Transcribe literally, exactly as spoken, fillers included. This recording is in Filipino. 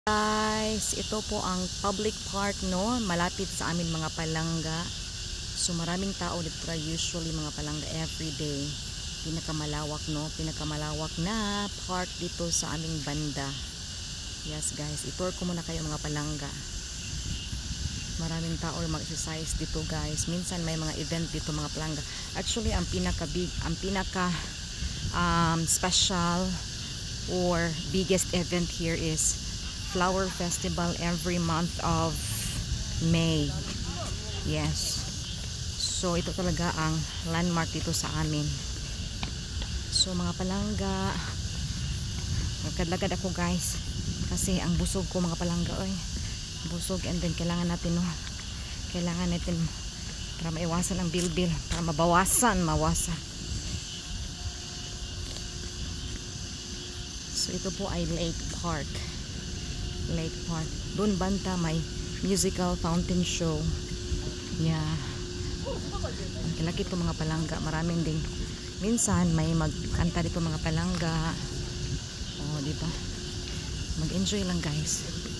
Guys, ito po ang public park, no, malapit sa amin mga palangga. So maraming tao dito, usually mga palangga everyday. Pinakamalawak, no, pinakamalawak na park dito sa aming banda. Yes guys, itour ko muna kayo mga palangga. Maraming tao mag-exercise dito guys. Minsan may mga event dito mga palangga. Actually ang pinaka big, ang pinaka um, special or biggest event here is Flower Festival every month of May. Yes. So ito talaga ang landmark dito sa amin. So mga palangga, nagkadlagad ako guys kasi ang busog ko mga palangga, oy. Busog, and then kailangan natin, no, kailangan natin para maiwasan ang bilbil, para mabawasan, mawasan. So ito po ay Lake Park. Lake Park. Doon banta may musical fountain show. Yeah. Laki ito mga palangga. Maraming ding. Minsan may magkanta dito mga palangga. Oh, di ba? Mag-enjoy lang guys.